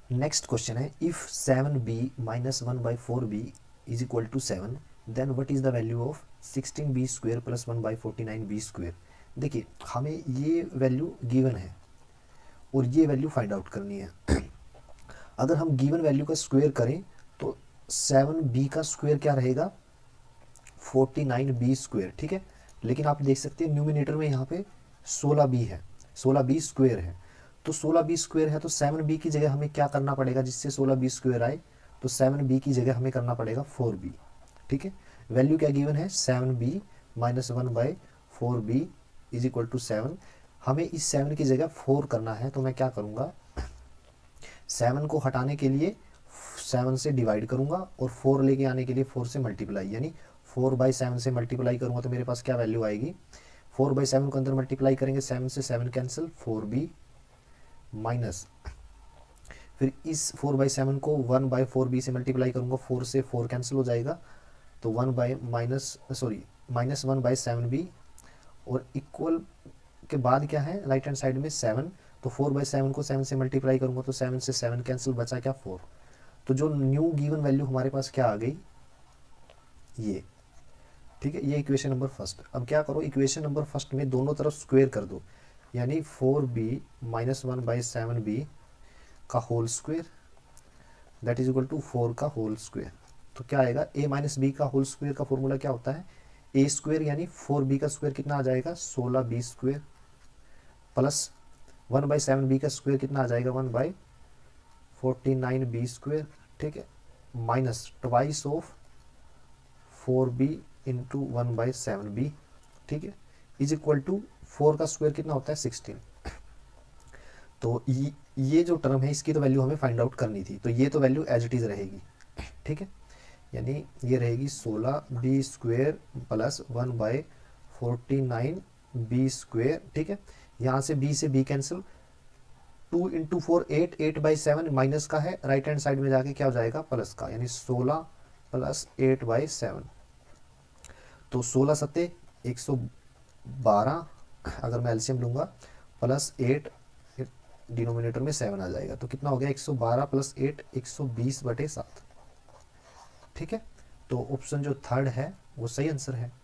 Next question है, if 7b minus 1/4b is equal to 7, then what is the value of 16b square plus 1/49b square. देखिए हमें ये value given है और ये value find out करनी है। अगर हम गिवन वैल्यू का स्क्वेयर करें तो 7b का स्क्वेयर क्या रहेगा, 49b स्क्वेयर, ठीक है। लेकिन आप देख सकते हैं न्यूमिनेटर में यहाँ पे 16b है, 16b स्क्वेयर है। तो 16b स्क्वेयर है तो 7b की जगह हमें क्या करना पड़ेगा जिससे 16b स्क्वेयर आए, तो 7b की जगह हमें करना पड़ेगा 4b, ठीक है। वैल्यू क्या गिवन है, 7b minus 1/4b is equal to 7। हमें इस 7 की जगह 4 करना है, तो मैं क्या करूँगा, 7 को हटाने के लिए 7 से डिवाइड करूँगा और 4 लेके आने के लिए 4 से मल्टीप्लाई, यानी 4/7 से मल्टीप्लाई करूँगा तो मेरे पास क्या वैल्यू आएगी, 4/7 को अंदर मल्टीप्लाई करेंगे, 7 से 7 कैंसिल, 4b माइनस, फिर इस 4/7 को 1/4b से मल्टीप्लाई करूँगा, 4 से 4 कैंसिल हो जाएगा, तो माइनस 1/7b और इक्वल के बाद क्या है राइट हैंड साइड में 7, तो 4/7 को 7 से मल्टीप्लाई करूँगा तो 7 से 7 कैंसिल, बचा क्या 4। तो जो न्यू गिवन वैल्यू हमारे पास क्या आ गई, ये, ठीक है। ये इक्वेशन नंबर फर्स्ट। अब क्या करो, इक्वेशन नंबर फर्स्ट में दोनों तरफ स्क्वेयर कर दो, यानी 4b माइनस 1/7b का whole square that is equal to 4 का होल स्क्वेयर। तो क्या आएगा, a माइनस बी का होल स्क्वेयर का फॉर्मूला क्या होता है, a स्क्वेयर यानी 4b का स्क्वेयर कितना आ जाएगा, 16b स्क्वेयर, प्लस 1/7b का स्क्वेयर कितना आ जाएगा, 1/49b स्क्वेयर, ठीक है, minus twice of 4b into 1/7b, ठीक है, इज इक्वल टू 4 का स्क्वायर कितना होता है, 16। तो ये जो टर्म है इसकी तो वैल्यू हमें फाइंड आउट करनी थी, तो ये तो वैल्यू एज इट इज रहेगी, ठीक है। यानी ये रहेगी 16b square plus 1/49b square, ठीक है। यहाँ से b से b कैंसिल, 2 इंटू 4 8, 8/7 माइनस का है, राइट हैंड साइड में जाके क्या हो जाएगा, प्लस का, यानी 16 प्लस 8/7, तो 16 सत्ते 112, अगर मैं एलसीएम लूँगा, प्लस 8 डिनोमिनेटर में 7 आ जाएगा, तो कितना हो गया, 112 प्लस 8 120/7, ठीक है। तो ऑप्शन जो थर्ड है वो सही आंसर है।